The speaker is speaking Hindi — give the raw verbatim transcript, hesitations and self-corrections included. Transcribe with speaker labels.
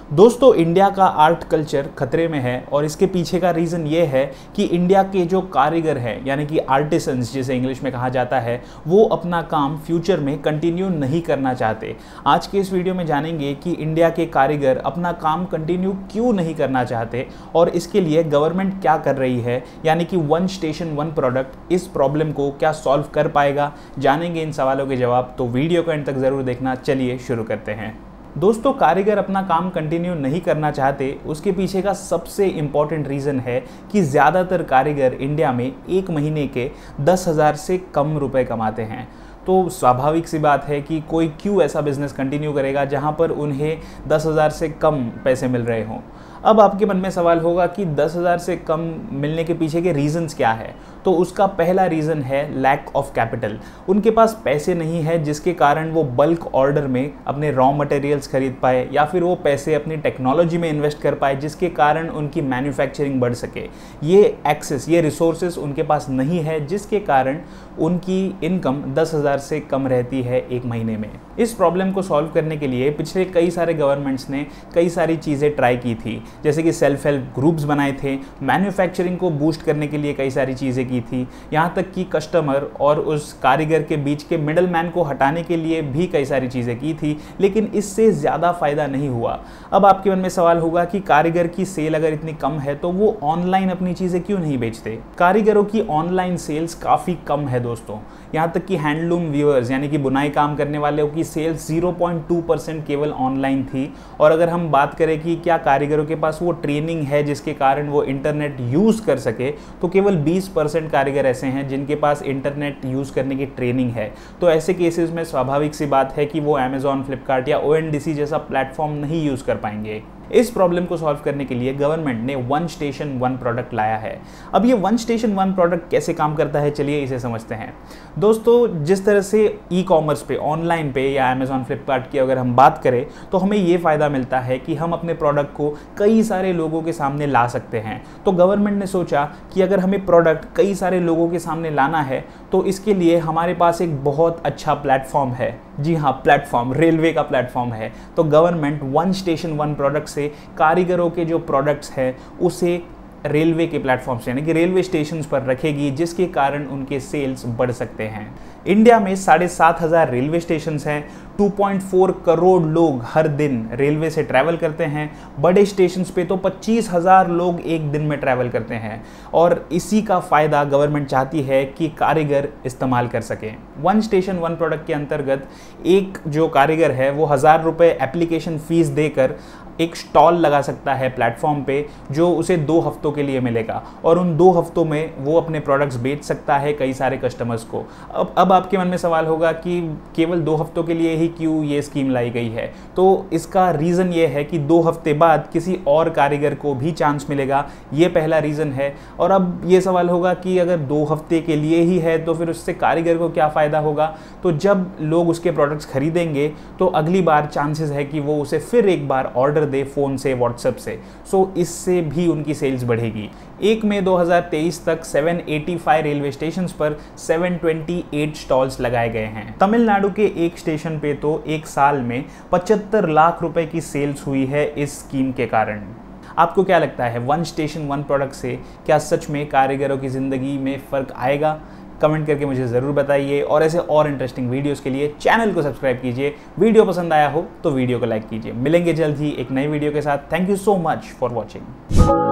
Speaker 1: दोस्तों, इंडिया का आर्ट कल्चर खतरे में है और इसके पीछे का रीज़न ये है कि इंडिया के जो कारीगर हैं, यानी कि आर्टिसंस जिसे इंग्लिश में कहा जाता है, वो अपना काम फ्यूचर में कंटिन्यू नहीं करना चाहते। आज के इस वीडियो में जानेंगे कि इंडिया के कारीगर अपना काम कंटिन्यू क्यों नहीं करना चाहते और इसके लिए गवर्नमेंट क्या कर रही है, यानी कि वन स्टेशन वन प्रोडक्ट इस प्रॉब्लम को क्या सॉल्व कर पाएगा। जानेंगे इन सवालों के जवाब, तो वीडियो को एंड तक ज़रूर देखना। चलिए शुरू करते हैं। दोस्तों, कारीगर अपना काम कंटिन्यू नहीं करना चाहते, उसके पीछे का सबसे इम्पॉर्टेंट रीज़न है कि ज़्यादातर कारीगर इंडिया में एक महीने के दस हज़ार से कम रुपए कमाते हैं। तो स्वाभाविक सी बात है कि कोई क्यों ऐसा बिजनेस कंटिन्यू करेगा जहां पर उन्हें दस हज़ार से कम पैसे मिल रहे हों। अब आपके मन में सवाल होगा कि दस हज़ार से कम मिलने के पीछे के रीज़न्स क्या है। तो उसका पहला रीज़न है लैक ऑफ कैपिटल। उनके पास पैसे नहीं है जिसके कारण वो बल्क ऑर्डर में अपने रॉ मटेरियल्स खरीद पाए, या फिर वो पैसे अपनी टेक्नोलॉजी में इन्वेस्ट कर पाए जिसके कारण उनकी मैन्युफैक्चरिंग बढ़ सके। ये एक्सेस, ये रिसोर्सेज उनके पास नहीं है जिसके कारण उनकी इनकम दस हज़ार से कम रहती है एक महीने में। इस प्रॉब्लम को सॉल्व करने के लिए पिछले कई सारे गवर्नमेंट्स ने कई सारी चीज़ें ट्राई की थी, जैसे कि सेल्फ हेल्प ग्रुप्स बनाए थे, मैन्युफैक्चरिंग को बूस्ट करने के लिए कई सारी चीज़ें की थी, यहाँ तक कि कस्टमर और उस कारीगर के बीच के मिडल मैन को हटाने के लिए भी कई सारी चीज़ें की थी, लेकिन इससे ज़्यादा फायदा नहीं हुआ। अब आपके मन में सवाल होगा कि कारीगर की सेल अगर इतनी कम है तो वो ऑनलाइन अपनी चीज़ें क्यों नहीं बेचते। कारीगरों की ऑनलाइन सेल्स काफ़ी कम है दोस्तों, यहाँ तक कि हैंडलूम व्यूअर्स यानी कि बुनाई काम करने वालों की sales zero point two percent केवल ऑनलाइन थी। और अगर हम बात करें कि क्या कारीगरों के पास वो ट्रेनिंग है जिसके कारण वो इंटरनेट यूज़ कर सके, तो केवल बीस परसेंट कारीगर ऐसे हैं जिनके पास इंटरनेट यूज़ करने की ट्रेनिंग है। तो ऐसे केसेस में स्वाभाविक सी बात है कि वो अमेज़ॉन, फ्लिपकार्ट या ओ एन डी सी जैसा प्लेटफॉर्म नहीं यूज़ कर पाएंगे। इस प्रॉब्लम को सॉल्व करने के लिए गवर्नमेंट ने वन स्टेशन वन प्रोडक्ट लाया है। अब ये वन स्टेशन वन प्रोडक्ट कैसे काम करता है, चलिए इसे समझते हैं। दोस्तों, जिस तरह से ई कॉमर्स पे, ऑनलाइन पे या अमेज़ॉन, फ्लिपकार्ट की अगर हम बात करें तो हमें ये फ़ायदा मिलता है कि हम अपने प्रोडक्ट को कई सारे लोगों के सामने ला सकते हैं। तो गवर्नमेंट ने सोचा कि अगर हमें प्रोडक्ट कई सारे लोगों के सामने लाना है तो इसके लिए हमारे पास एक बहुत अच्छा प्लेटफॉर्म है। जी हाँ, प्लेटफॉर्म रेलवे का प्लेटफॉर्म है। तो government one station one product से कारीगरों के जो प्रोडक्ट्स हैं उसे रेलवे के प्लेटफॉर्म्स यानी कि रेलवे स्टेशंस पर रखेगी, जिसके कारण उनके सेल्स बढ़ सकते हैं। इंडिया में साढ़े सात हज़ार रेलवे स्टेशंस हैं। टू पॉइंट फोर करोड़ लोग हर दिन रेलवे से ट्रैवल करते हैं। बड़े स्टेशंस पे तो पच्चीस हज़ार लोग एक दिन में ट्रैवल करते हैं और इसी का फ़ायदा गवर्नमेंट चाहती है कि कारीगर इस्तेमाल कर सकें। वन स्टेशन वन प्रोडक्ट के अंतर्गत एक जो कारीगर है वो हज़ार रुपये एप्लीकेशन फ़ीस देकर एक स्टॉल लगा सकता है प्लेटफॉर्म पे, जो उसे दो हफ्तों के लिए मिलेगा और उन दो हफ्तों में वो अपने प्रोडक्ट्स बेच सकता है कई सारे कस्टमर्स को। अब अब आपके मन में सवाल होगा कि केवल दो हफ्तों के लिए ही क्यों ये स्कीम लाई गई है। तो इसका रीज़न ये है कि दो हफ्ते बाद किसी और कारीगर को भी चांस मिलेगा, ये पहला रीज़न है। और अब ये सवाल होगा कि अगर दो हफ्ते के लिए ही है तो फिर उससे कारीगर को क्या फ़ायदा होगा। तो जब लोग उसके प्रोडक्ट्स खरीदेंगे तो अगली बार चांसेस है कि वो उसे फिर एक बार ऑर्डर दे फ़ोन से, व्हाट्सएप से। सो इससे भी उनकी सेल्स बढ़ेगी। एक मई दो हज़ार तेईस तक सात सौ पचासी रेलवे स्टेशंस पर सात सौ अट्ठाईस स्टॉल्स लगाए गए हैं। तमिलनाडु के एक स्टेशन पे तो एक साल में पचहत्तर लाख रुपए की सेल्स हुई है इस स्कीम के कारण। आपको क्या लगता है, वन स्टेशन वन प्रोडक्ट से क्या सच में कारीगरों की ज़िंदगी में फ़र्क आएगा? कमेंट करके मुझे ज़रूर बताइए और ऐसे और इंटरेस्टिंग वीडियोस के लिए चैनल को सब्सक्राइब कीजिए। वीडियो पसंद आया हो तो वीडियो को लाइक कीजिए। मिलेंगे जल्द ही एक नई वीडियो के साथ। Thank you so much for watching.